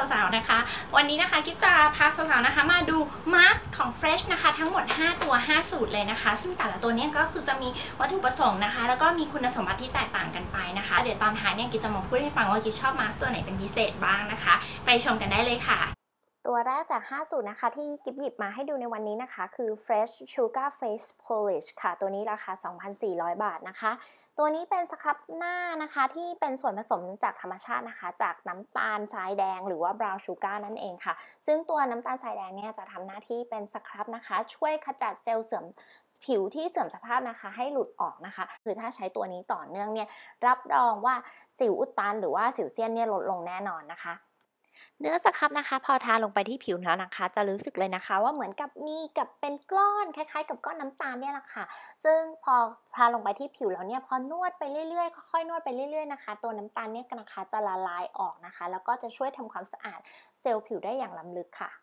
สาวๆนะคะวันนี้นะคะกิ๊บจะพาสาวๆนะคะมาดูมาสก์ของ Fresh นะคะทั้งหมด5ตัว5สูตรเลยนะคะซึ่งแต่ละตัวนี้ก็คือจะมีวัตถุประสงค์นะคะแล้วก็มีคุณสมบัติที่แตกต่างกันไปนะคะเดี๋ยวตอนท้ายเนี่ยกิ๊บจะมาพูดให้ฟังว่ากิ๊บชอบมาสก์ตัวไหนเป็นพิเศษบ้างนะคะไปชมกันได้เลยค่ะตัวแรกจาก5สูตรนะคะที่กิ๊บหยิบมาให้ดูในวันนี้นะคะคือ Fresh Sugar Face Polish ค่ะตัวนี้ราคา 2,400 บาทนะคะตัวนี้เป็นสครับหน้านะคะที่เป็นส่วนผสมจากธรรมชาตินะคะจากน้ำตาลทรายแดงหรือว่า brown sugar นั่นเองค่ะซึ่งตัวน้ำตาลทรายแดงเนี่ยจะทำหน้าที่เป็นสครับนะคะช่วยขจัดเซลล์เสื่อมผิวที่เสื่อมสภาพนะคะให้หลุดออกนะคะคือถ้าใช้ตัวนี้ต่อเนื่องเนี่ยรับรองว่าสิวอุดตันหรือว่าสิวเซียนเนี่ยลดลงแน่นอนนะคะเนื้อสครับนะคะพอทาลงไปที่ผิวแล้วนะคะจะรู้สึกเลยนะคะว่าเหมือนกับมีกับเป็นก้อนคล้ายๆกับก้อนน้ำตาลเนี่ยแหละค่ะซึ่งพอทาลงไปที่ผิวแล้วเนี่ยพอนวดไปเรื่อยๆค่อยๆนวดไปเรื่อยๆนะคะตัวน้ำตาลเนี่ยนะคะจะละลายออกนะคะแล้วก็จะช่วยทำความสะอาดเซลล์ผิวได้อย่างล้ำลึกค่ะ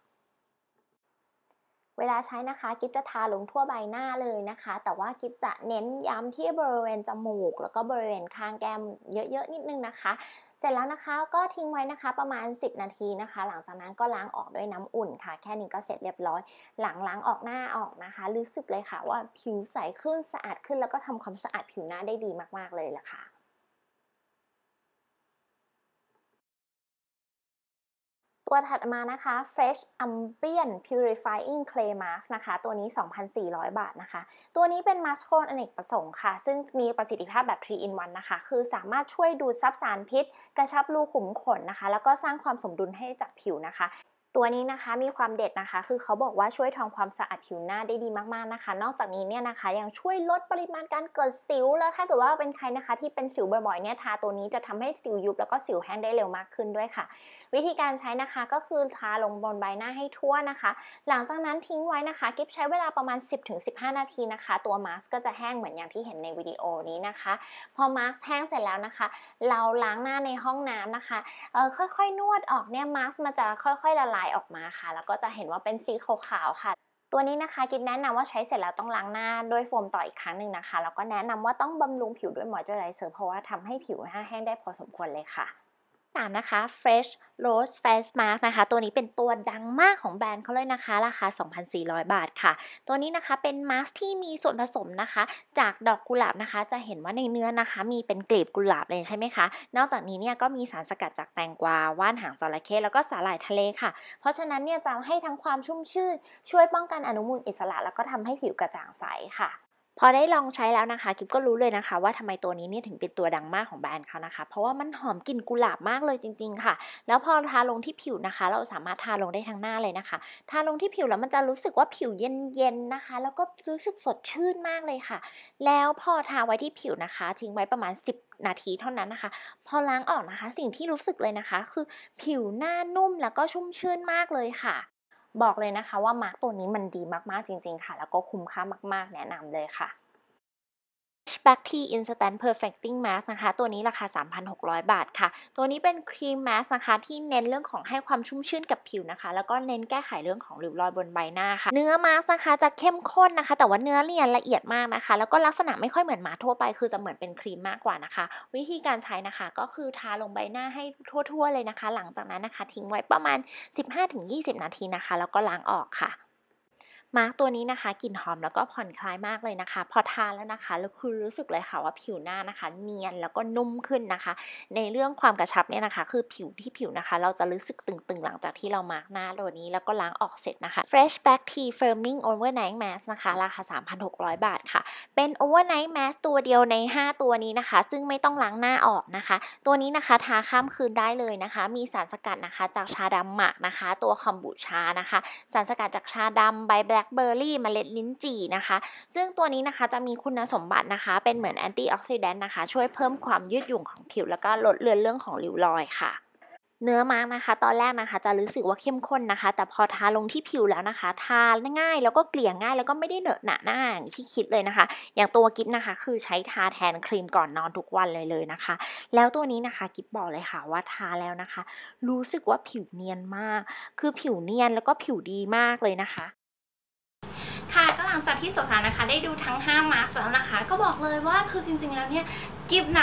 เวลาใช้นะคะกิ๊บจะทาลงทั่วใบหน้าเลยนะคะแต่ว่ากิ๊บจะเน้นย้ำที่บริเวณจมูกแล้วก็บริเวณข้างแก้มเยอะๆนิดนึงนะคะเสร็จแล้วนะคะก็ทิ้งไว้นะคะประมาณ10 นาทีนะคะหลังจากนั้นก็ล้างออกด้วยน้ำอุ่นค่ะแค่นี้ก็เสร็จเรียบร้อยหลังล้างออกหน้าออกนะคะรู้สึกเลยค่ะว่าผิวใสขึ้นสะอาดขึ้นแล้วก็ทำความสะอาดผิวหน้าได้ดีมากๆเลยล่ะค่ะตัวถัดมานะคะ Fresh Ambient Purifying Clay Mask นะคะตัวนี้ 2,400 บาทนะคะตัวนี้เป็นมาสก์โคนอเนกประสงค์ค่ะซึ่งมีประสิทธิภาพแบบ 3 in 1 นะคะคือสามารถช่วยดูดซับสารพิษกระชับรูขุมขนนะคะแล้วก็สร้างความสมดุลให้จากผิวนะคะตัวนี้นะคะมีความเด็ดนะคะคือเขาบอกว่าช่วยทำความสะอาดผิวหน้าได้ดีมากๆนะคะนอกจากนี้เนี่ยนะคะยังช่วยลดปริมาณการเกิดสิวแล้วถ้าเกิดว่าเป็นใครนะคะที่เป็นสิวบ่อยๆเนี่ยทาตัวนี้จะทำให้สิวยุบแล้วก็สิวแห้งได้เร็วมากขึ้นด้วยค่ะวิธีการใช้นะคะก็คือทาลงบนใบหน้าให้ทั่วนะคะหลังจากนั้นทิ้งไว้นะคะกิ๊บใช้เวลาประมาณ 10-15 นาทีนะคะตัวมาสก์ก็จะแห้งเหมือนอย่างที่เห็นในวิดีโอนี้นะคะพอมาสก์แห้งเสร็จแล้วนะคะเราล้างหน้าในห้องน้ำนะคะค่อยๆนวดออกเนี่ยมาสก์มันจะค่อยๆละลายออกมาค่ะแล้วก็จะเห็นว่าเป็นสีขาวๆค่ะตัวนี้นะคะกิ๊บแนะนำว่าใช้เสร็จแล้วต้องล้างหน้าด้วยโฟมต่ออีกครั้งหนึ่งนะคะแล้วก็แนะนำว่าต้องบำรุงผิวด้วยมอยเจอไรเซอร์เพราะว่าทำให้ผิวหน้าแห้งได้พอสมควรเลยค่ะ3นะคะ Fresh Rose Face Mask นะคะตัวนี้เป็นตัวดังมากของแบรนด์เขาเลยนะคะราคา 2,400 บาทค่ะตัวนี้นะคะเป็นมาสก์ที่มีส่วนผสมนะคะจากดอกกุหลาบนะคะจะเห็นว่าในเนื้อนะคะมีเป็นกลีบกุหลาบเลยใช่ไหมคะนอกจากนี้เนี่ยก็มีสารสกัดจากแตงกวาว่านหางจระเข้แล้วก็สาหร่ายทะเลค่ะเพราะฉะนั้นเนี่ยจะให้ทั้งความชุ่มชื่นช่วยป้องกันอนุมูลอิสระแล้วก็ทำให้ผิวกระจ่างใสค่ะพอได้ลองใช้แล้วนะคะกิ๊บก็รู้เลยนะคะว่าทำไมตัวนี้เนี่ยถึงเป็นตัวดังมากของแบรนด์เขานะคะเพราะว่ามันหอมกลิ่นกุหลาบมากเลยจริงๆค่ะแล้วพอทาลงที่ผิวนะคะเราสามารถทาลงได้ทั้งหน้าเลยนะคะทาลงที่ผิวแล้วมันจะรู้สึกว่าผิวเย็นๆนะคะแล้วก็รู้สึกสดชื่นมากเลยค่ะแล้วพอทาไว้ที่ผิวนะคะทิ้งไว้ประมาณ10 นาทีเท่านั้นนะคะพอล้างออกนะคะสิ่งที่รู้สึกเลยนะคะคือผิวหน้านุ่มแล้วก็ชุ่มชื่นมากเลยค่ะบอกเลยนะคะว่ามาร์กตัวนี้มันดีมากๆจริงๆค่ะแล้วก็คุ้มค่ามากๆแนะนำเลยค่ะBlack Tea Instant Perfecting Mask นะคะตัวนี้ราคา 3,600 บาทค่ะตัวนี้เป็นครีมมาสก์นะคะที่เน้นเรื่องของให้ความชุ่มชื่นกับผิวนะคะแล้วก็เน้นแก้ไขเรื่องของริ้วรอยบนใบหน้าค่ะเนื้อมาสก์นะคะจะเข้มข้นนะคะแต่ว่าเนื้อเนียนละเอียดมากนะคะแล้วก็ลักษณะไม่ค่อยเหมือนมาสก์ทั่วไปคือจะเหมือนเป็นครีมมากกว่านะคะวิธีการใช้นะคะก็คือทาลงใบหน้าให้ทั่วๆเลยนะคะหลังจากนั้นนะคะทิ้งไว้ประมาณ 15-20 นาทีนะคะแล้วก็ล้างออกค่ะมาร์กตัวนี้นะคะกลิ่นหอมแล้วก็ผ่อนคลายมากเลยนะคะพอทาแล้วนะคะแล้วคือรู้สึกเลยค่ะว่าผิวหน้านะคะเนียนแล้วก็นุ่มขึ้นนะคะในเรื่องความกระชับเนี่ยนะคะคือผิวนะคะเราจะรู้สึกตึงๆหลังจากที่เรามาร์กหน้าตัวนี้แล้วก็ล้างออกเสร็จนะคะ Fresh Black Tea Firming Overnight Mask นะคะราคา 3,600 บาทค่ะเป็น Overnight Mask ตัวเดียวใน5ตัวนี้นะคะซึ่งไม่ต้องล้างหน้าออกนะคะตัวนี้นะคะทาข้ามคืนได้เลยนะคะมีสารสกัดนะคะจากชาดำหมักนะคะตัวคอมบูชานะคะสารสกัดจากชาดำใบแบล็คเบอร์รี่เมล็ดลิ้นจี่นะคะซึ่งตัวนี้นะคะจะมีคุณสมบัตินะคะเป็นเหมือนแอนตี้ออกซิแดนต์นะคะช่วยเพิ่มความยืดหยุ่นของผิวแล้วก็ลดเลือนเรื่องของริ้วรอยค่ะเนื้อมาร์กนะคะตอนแรกนะคะจะรู้สึกว่าเข้มข้นนะคะแต่พอทาลงที่ผิวแล้วนะคะทาง่ายแล้วก็เกลี่ยง่ายแล้วก็ไม่ได้เหนอะหนะหน้าอย่างที่คิดเลยนะคะอย่างตัวกิ๊บนะคะคือใช้ทาแทนครีมก่อนนอนทุกวันเลยนะคะแล้วตัวนี้นะคะกิ๊บบอกเลยค่ะว่าทาแล้วนะคะรู้สึกว่าผิวเนียนมากคือผิวเนียนแล้วก็ผิวดีมากเลยนะคะค่ะก็หลังจากที่สาวๆนะคะได้ดูทั้ง5มาสก์แล้วนะคะก็บอกเลยว่าคือจริงๆแล้วเนี่ยกิฟนะ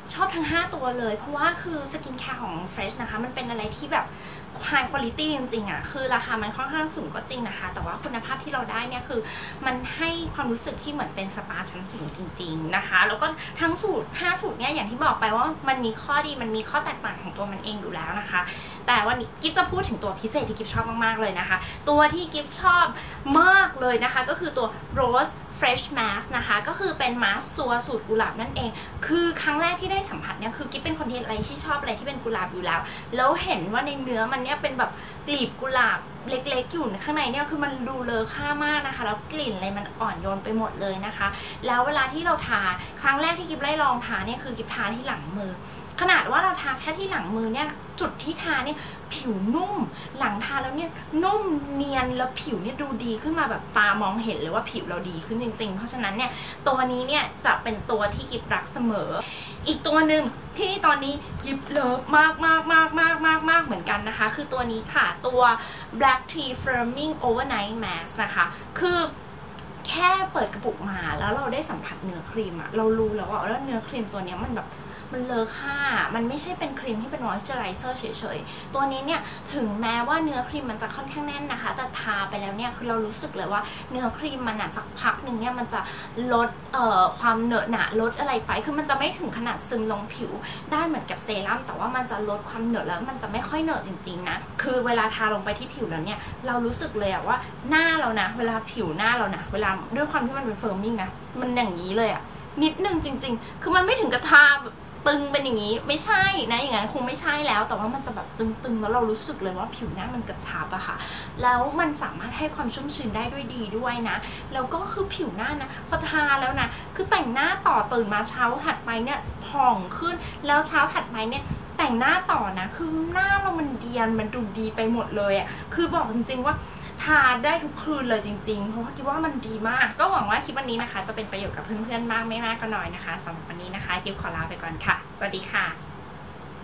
ชอบทั้ง5ตัวเลยเพราะว่าคือสกินแคร์ของ Fresh นะคะมันเป็นอะไรที่แบบ high quality จริงๆอ่ะคือราคามันค่อนข้างสูงก็จริงนะคะแต่ว่าคุณภาพที่เราได้เนี่ยคือมันให้ความรู้สึกที่เหมือนเป็นสปาชั้นสูงจริงๆนะคะแล้วก็ทั้งสูตร5สูตรเนี่ยอย่างที่บอกไปว่ามันมีข้อดีมันมีข้อแตกต่างของตัวมันเองอยู่แล้วนะคะแต่วันนี้กิ๊บจะพูดถึงตัวพิเศษที่กิ๊บชอบมากๆเลยนะคะตัวที่กิ๊บชอบมากเลยนะคะก็คือตัว Rose Fresh Mask นะคะก็คือเป็นมาสก์ตัวสูตรกุหลาบนั่นเองคือครั้งแรกที่ได้สัมผัสเนี่ยคือกิ๊บเป็นคนที่อะไรที่ชอบอะไรที่เป็นกุหลาบอยู่แล้วแล้วเห็นว่าในเนื้อมันเนี่ยเป็นแบบกลีบกุหลาบเล็กๆอยู่ข้างในเนี่ยคือมันดูเลอค่ามากนะคะแล้วกลิ่นอะไรมันอ่อนโยนไปหมดเลยนะคะแล้วเวลาที่เราทาครั้งแรกที่กิ๊บได้ลองทาเนี่ยคือกิ๊บทาที่หลังมือขนาดว่าเราทาแค่ที่หลังมือเนี่ยจุดที่ทาเนี่ยผิวนุ่มหลังทาแล้วเนี่ยนุ่มเนียนแล้วผิวเนี่ยดูดีขึ้นมาแบบตามองเห็นเลยว่าผิวเราดีขึ้นจริงๆเพราะฉะนั้นเนี่ยตัวนี้เนี่ยจะเป็นตัวที่กิ๊บรักเสมออีกตัวหนึ่งที่ตอนนี้กิ๊บเลิฟมากเหมือนกันนะคะคือตัวนี้ค่ะตัว Black Tea Firming Overnight Mask นะคะคือแค่เปิดกระปุกมาแล้วเราได้สัมผัสเนื้อครีมอะเรารู้แล้วว่าเนื้อครีมตัวนี้มันแบบมันเลอค่ามันไม่ใช่เป็นครีมที่เป็นมอยส์เจอไรเซอร์เฉยๆตัวนี้เนี่ยถึงแม้ว่าเนื้อครีมมันจะค่อนข้างแน่นนะคะแต่ทาไปแล้วเนี่ยคือเรารู้สึกเลยว่าเนื้อครีมมันอะสักพักหนึ่งเนี่ยมันจะลดความเหนอะหนะลดอะไรไปคือมันจะไม่ถึงขนาดซึมลงผิวได้เหมือนกับเซรั่มแต่ว่ามันจะลดความเหนอะแล้วมันจะไม่ค่อยเหนอะจริงๆนะคือเวลาทาลงไปที่ผิวแล้วเนี่ยเรารู้สึกเลยอะว่าหน้าเรานะเวลาผิวหน้าเรานะเวลาด้วยความที่มันเป็นเฟิร์มมิ่งนะมันอย่างนี้เลยอะนิดนึงจริงๆคือมันไม่ถึงกระทาตึงเป็นอย่างนี้ไม่ใช่นะอย่างนั้นคงไม่ใช่แล้วแต่ว่ามันจะแบบตึงๆแล้วเรารู้สึกเลยว่าผิวหน้ามันกระชับอะค่ะแล้วมันสามารถให้ความชุ่มชื้นได้ด้วยดีด้วยนะแล้วก็คือผิวหน้านะพอทาแล้วนะคือแต่งหน้าต่อตื่นมาเช้าถัดไปเนี่ยผ่องขึ้นแล้วเช้าถัดไปเนี่ยแต่งหน้าต่อนะคือหน้าเรามันเดียนมันดูดีไปหมดเลยอะคือบอกจริงๆว่าทาได้ทุกคืนเลยจริงๆเพราะว่าคิดว่ามันดีมากก็หวังว่าคลิปวันนี้นะคะจะเป็นประโยชน์กับเพื่อนๆมากไม่มากก็น้อยนะคะสำหรับวันนี้นะคะกิ๊บขอลาไปก่อนค่ะสวัสดีค่ะ